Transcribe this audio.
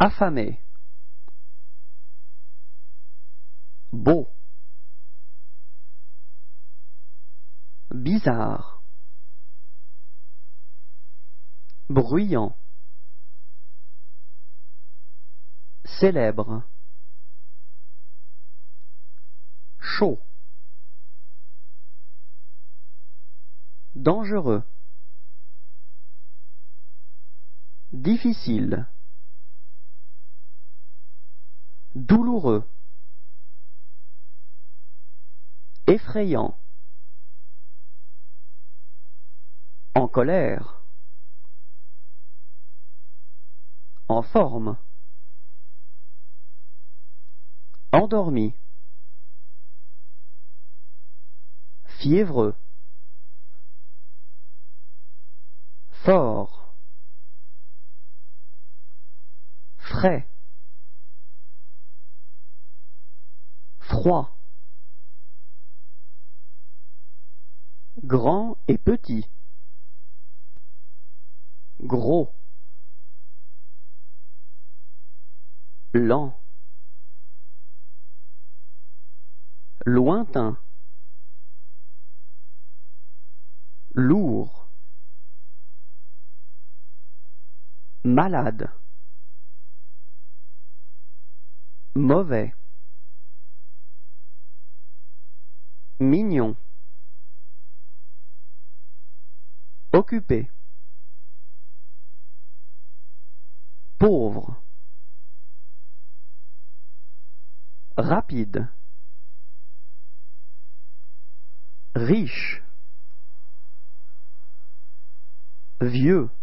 affamé, beau, bizarre, bruyant, célèbre, chaud, dangereux, difficile, douloureux, effrayant, en colère, en forme, endormi, fiévreux, fort, frais, froid, grand et petit, gros, lent, lointain, lourd, malade, mauvais, mignon, occupé, pauvre, rapide, riche, vieux,